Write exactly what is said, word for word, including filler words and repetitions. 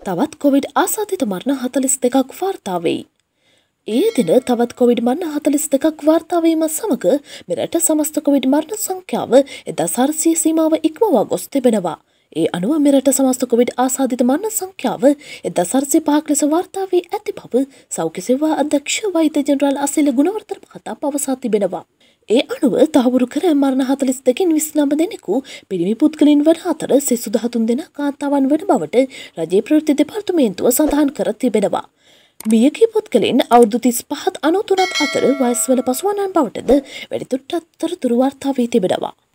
තවත් කොවිඩ් ආසාදිත මරණ හතළිස් දෙකක් වාර්තා වෙයි. ඒ දින තවත් කොවිඩ් මරණ හතළිස් දෙකක් වාර්තා වීමත් සමග මෙරට සමස්ත කොවිඩ් මරණ සංඛ්‍යාව එක්දහස් හාරසිය සීමාව ඉක්මවා ගොස් තිබෙනවා. ඒ අනුව මෙරට සමස්ත කොවිඩ් ආසාදිත මරණ සංඛ්‍යාව එක්දහස් හාරසිය පහක් ලෙස වාර්තා වී ඇති බව සෞඛ්‍ය සේවා අධ්‍යක්ෂ වෛද්‍ය ජෙනරාල් අසිල ගුණවර්ධන මහතා පවසා තිබෙනවා. ඒ අනුව තහවුරු කර මරණ හතළිස් දෙකින් විසිනම දෙනෙකු පිරිමි පුද්ගලයන් වන අතර සිසු දහතුන් දෙනා කාන්තාවන් වන බවට රජයේ ප්‍රවෘත්ති දෙපාර්තමේන්තුව සඳහන් කර තිබෙනවා. මියගිය පුද්ගලයන් අවුරුදු තිස් පහත් අනූ තුනත් අතර වයස්වල පසුවන්නන් බවටද වැඩිදුරටත් තොරතුරු වාර්තා වී තිබෙනවා.